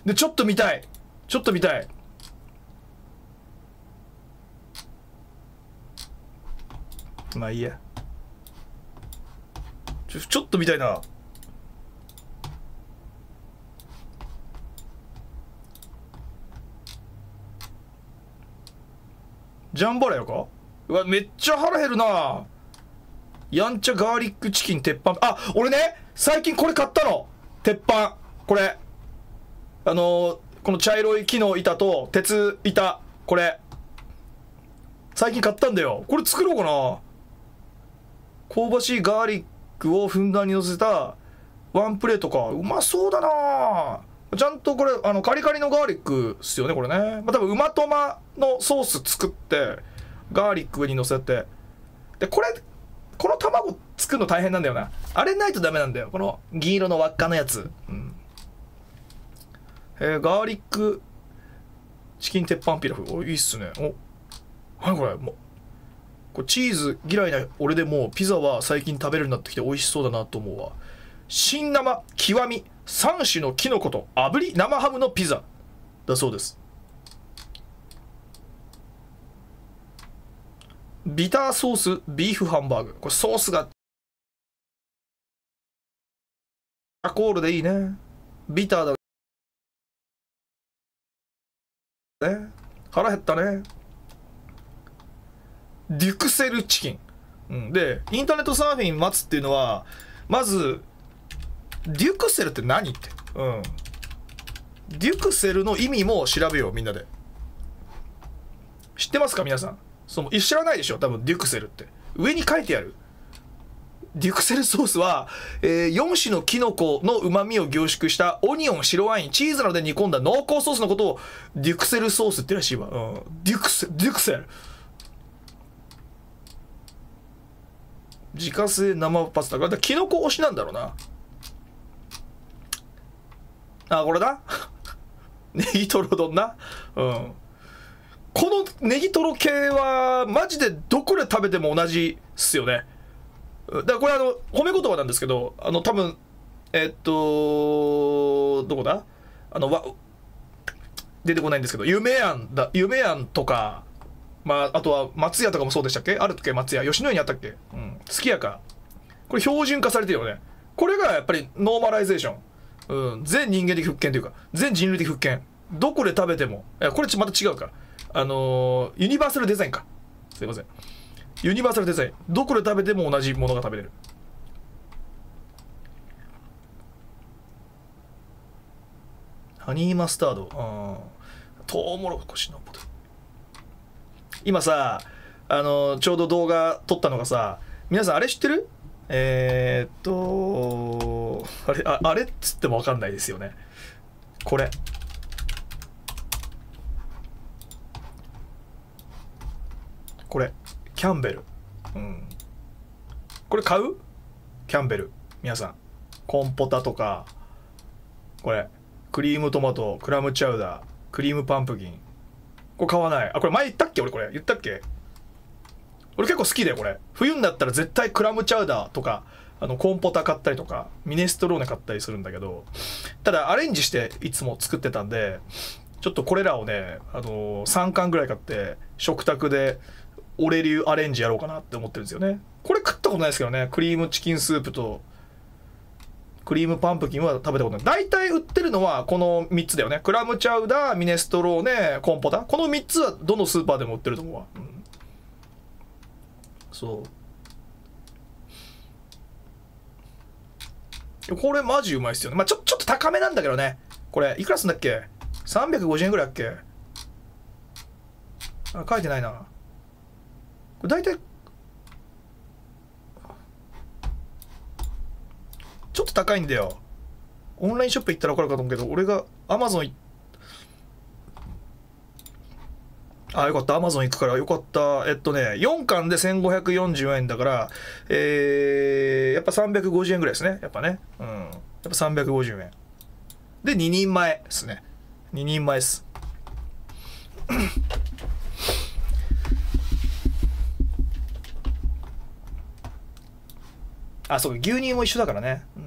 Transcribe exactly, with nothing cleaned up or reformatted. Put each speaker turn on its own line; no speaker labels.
でちょっと見たいちょっと見たいまあいいやちょ、ちょっと見たいな。ジャンバラヤか。うわめっちゃ腹減るな。やんちゃガーリックチキン鉄板。あ、俺ね最近これ買ったの。鉄板これあのー、この茶色い木の板と鉄板これ最近買ったんだよ。これ作ろうかな。香ばしいガーリックをふんだんにのせたワンプレートか。うまそうだな。ちゃんとこれあのカリカリのガーリックっすよねこれね。まあ、多分うまトマのソース作ってガーリックにのせてでこれこの卵作るの大変なんだよな。あれないとダメなんだよこの銀色の輪っかのやつ、うん、えー、ガーリックチキン鉄板ピラフ。おいいっすね。お何これもうこれチーズ嫌いな俺でもピザは最近食べるようになってきて美味しそうだなと思うわ。新生極みさん種のキノコと炙り生ハムのピザだそうです。ビターソースビーフハンバーグ。これソースがアコールでいいね。ビターだね。腹減ったね。デュクセルチキン、うん、でインターネットサーフィン待つっていうのはまずデュクセルって何って、うん、デュクセルの意味も調べようみんなで。知ってますか皆さん。その知らないでしょ多分。デュクセルって上に書いてある。デュクセルソースは、えー、よん種のキノコのうまみを凝縮したオニオン、白ワイン、チーズなどで煮込んだ濃厚ソースのことをデュクセルソースってらしいわ、うん、デュクセルデュクセル自家製生パスタがキノコ推しなんだろうな。あこれだネギトロ丼な、うん、このネギトロ系はマジでどこで食べても同じっすよね。だからこれあの褒め言葉なんですけどあの多分えっとどこだあのわ出てこないんですけど夢やんだ夢やんとかまああとは松屋とかもそうでしたっけ。あるっけ松屋吉野家にあったっけ、うん、好きやかこれ標準化されてるよね。これがやっぱりノーマライゼーション、うん、全人間的復権というか全人類的復権。どこで食べてもいやこれまた違うかあのー、ユニバーサルデザインかすいませんユニバーサルデザイン。どこで食べても同じものが食べれる。ハニーマスタード、あトウモロコシのポテト。今さあのー、ちょうど動画撮ったのがさ皆さんあれ知ってる。えー、っとあれ あ, あれっつっても分かんないですよね。これこれキャンベル、うん、これ買うキャンベル皆さん。コンポタとかこれクリームトマトクラムチャウダークリームパンプキンこれ買わない。あこれ前言ったっけ俺これ言ったっけ。俺結構好きだよこれ。冬になったら絶対クラムチャウダーとかあのコンポタ買ったりとかミネストローネ買ったりするんだけどただアレンジしていつも作ってたんでちょっとこれらをね、あのー、さんかんぐらい買って食卓で俺流アレンジやろうかなって思ってるんですよね。これ食ったことないですけどね。クリームチキンスープとクリームパンプキンは食べたことない。大体売ってるのはこのみっつだよね。クラムチャウダーミネストローネコンポタこのみっつはどのスーパーでも売ってると思うわ、うん、そうこれマジうまいっすよね。まあちょ、ちょっと高めなんだけどね。これいくらすんだっけ。さんびゃくごじゅうえんぐらいだっけ。あ書いてないな。これ大体ちょっと高いんだよ。オンラインショップ行ったら分かるかと思うけど俺がアマゾンいあよかったアマゾン行くからよかった。えっとねよんかんでせんごひゃくよんじゅうえんだからえー、やっぱさんびゃくごじゅうえんぐらいですねやっぱね。うんやっぱさんびゃくごじゅうえんでににんまえですね。ににんまえですあそう牛乳も一緒だからね。